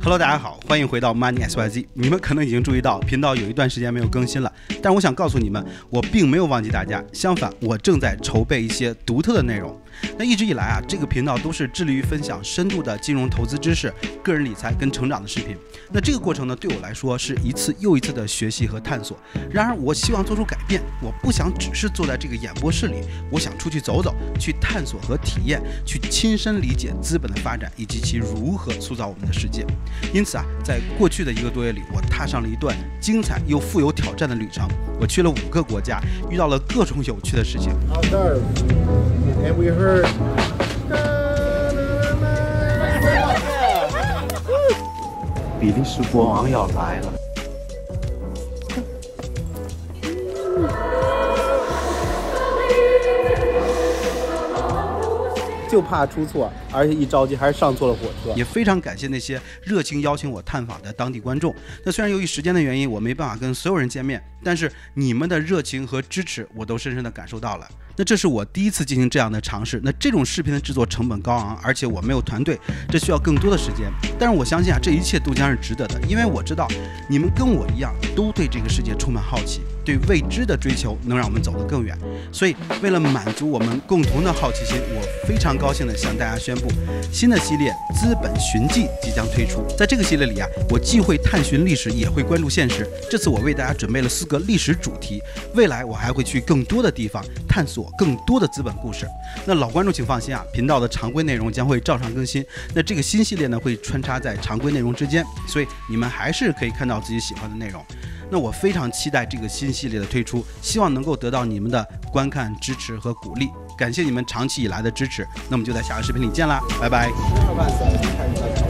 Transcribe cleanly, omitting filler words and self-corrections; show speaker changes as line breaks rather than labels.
Hello， 大家好，欢迎回到 Money XYZ。你们可能已经注意到频道有一段时间没有更新了，但我想告诉你们，我并没有忘记大家，相反，我正在筹备一些独特的内容。那一直以来啊，这个频道都是致力于分享深度的金融投资知识、个人理财跟成长的视频。那这个过程呢，对我来说是一次又一次的学习和探索。然而，我希望做出改变，我不想只是坐在这个演播室里，我想出去走走，去探索和体验，去亲身理解资本的发展以及其如何塑造我们的世界。因此啊，在过去的1个多月里，我踏上了一段精彩又富有挑战的旅程。我去了5个国家，遇到了各种有趣的事情。
And we heard
比利时国王要来了。
就怕出错，而且一着急还是上错了火车。
也非常感谢那些热情邀请我探访的当地观众。那虽然由于时间的原因，我没办法跟所有人见面，但是你们的热情和支持，我都深深的感受到了。那这是我第一次进行这样的尝试。那这种视频的制作成本高昂，而且我没有团队，这需要更多的时间。但是我相信啊，这一切都将是值得的，因为我知道你们跟我一样，都对这个世界充满好奇，对未知的追求能让我们走得更远。所以，为了满足我们共同的好奇心，我非常高兴地向大家宣布，新的系列《资本寻迹》即将推出。在这个系列里啊，我既会探寻历史，也会关注现实。这次我为大家准备了4个历史主题，未来我还会去更多的地方探索更多的资本故事。那老观众请放心啊，频道的常规内容将会照常更新。那这个新系列呢，会穿插在常规内容之间，所以你们还是可以看到自己喜欢的内容。那我非常期待这个新系列的推出，希望能够得到你们的观看、支持和鼓励。感谢你们长期以来的支持，那我们就在下个视频里见啦，拜拜。